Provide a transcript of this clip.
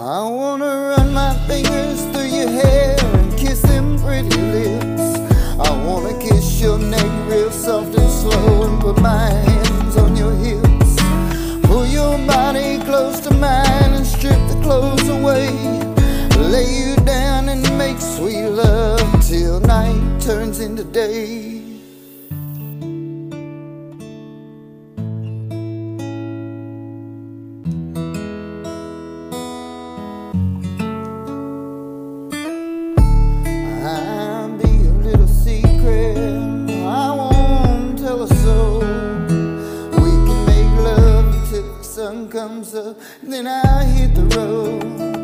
I wanna run my fingers through your hair and kiss them pretty lips. I wanna kiss your neck real soft and slow and put my hands on your hips. Pull your body close to mine and strip the clothes away. Lay you down and make sweet love till night turns into day. Sun comes up, then I hit the road.